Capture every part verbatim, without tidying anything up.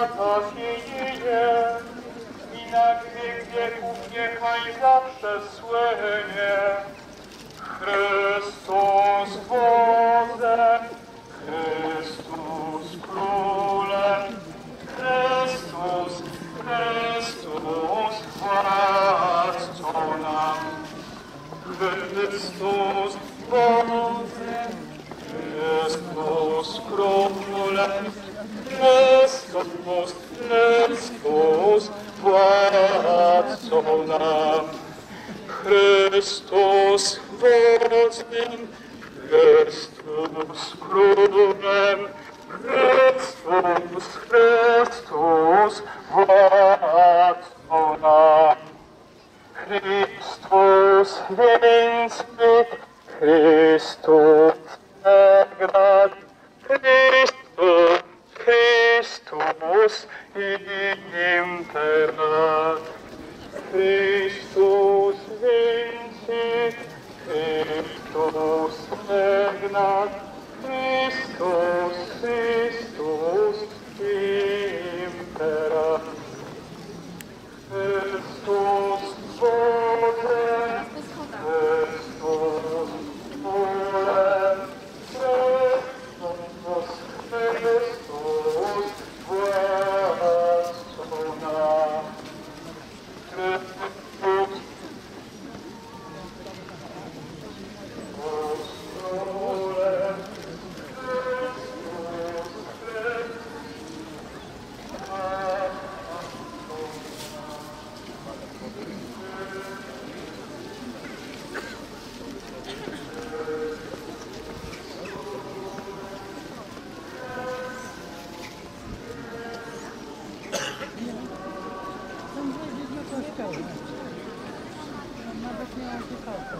lata się dzieje i na wiek wieków niechaj zawsze słynie. Chrystus wodzem, Chrystus królem, Chrystus, Chrystus władcą nam. Chrystus wodzem, Chrystus królem, Chrystus, Chrystus władcą nam. Chrystus wodzem, Chrystus królem, Chrystus, Chrystus władcą nam. Chrystus więc Chrystus nagrad, Chrystus, Chrystus imperat. Chrystus więc Chrystus nagrad, Chrystus, Chrystus imperat. Chrystus wodzem, Chrystus królem, Chrystus, Chrystus władcą nam. Chrystus królem, nawet nie mam pytałka.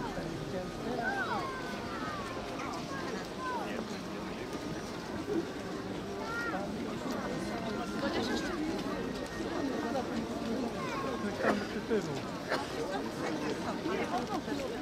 Chociaż jeszcze nie. Czekamy przy tyłu.